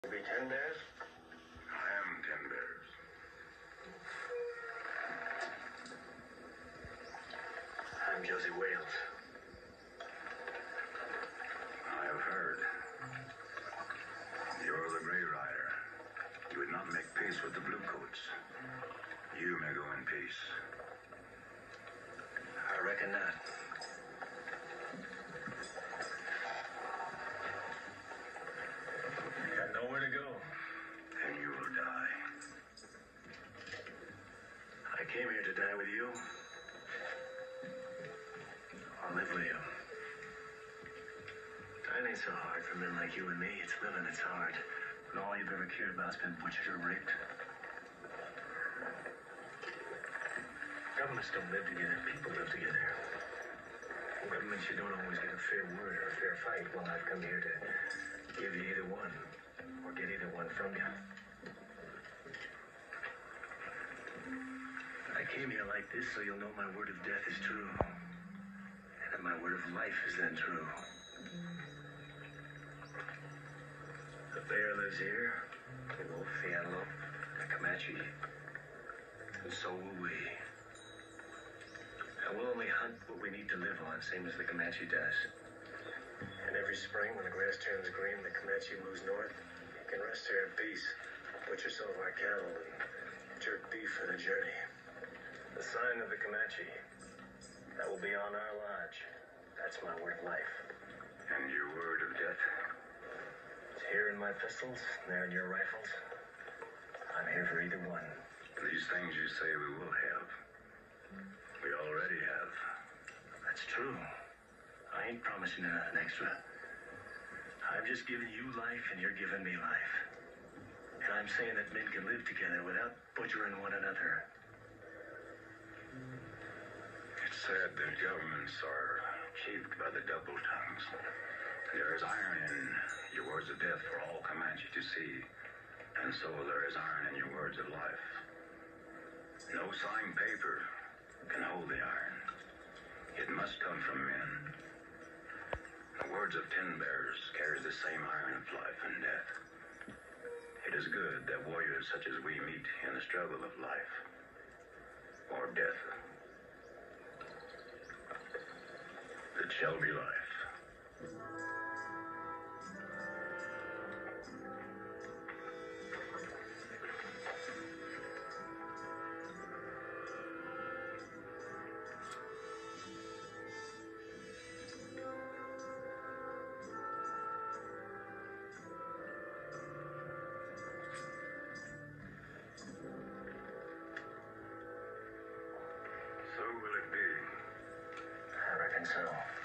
Be 10 bears? I am 10 bears. I'm Josie Wales. I have heard. You're the Grey Rider. You would not make peace with the Bluecoats. You may go in peace. I reckon not. You got nowhere to go. And you will die. I came here to die with you. I'll live with you. Dying ain't so hard for men like you and me. It's living that's hard. When all you've ever cared about's been butchered or raped. Governments don't live together. People live together. Governments, you don't always get a fair word or a fair fight. Well, I've come here to give you either one or get either one from you. I came here like this so you'll know my word of death is true. And that my word of life is then true. The bear lives here, the wolf, the antelope, the Comanche. And so will we. And we'll only hunt what we need to live on, same as the Comanche does. And every spring, when the grass turns green, the Comanche moves north. You can rest here in peace, butcher some of our cattle, and jerk beef for the journey. The sign of the Comanche. That will be on our lodge. That's my word of life. And your word of death? It's here in my pistols, there in your rifles. I'm here for either one. These things you say we will have. We already have. That's true. I ain't promising you nothing extra. I've just given you life and you're giving me life. And I'm saying that men can live together without butchering one another. It's said that governments are achieved by the double tongues. There is iron in your words of death for all Comanche to see, and so there is iron in your words of life. No signed paper can hold the iron. It must come from men. The words of 10 bears carry the same iron of life and death. It is good that warriors such as we meet in the struggle of life or death. It shall be life. So will it be. I reckon so.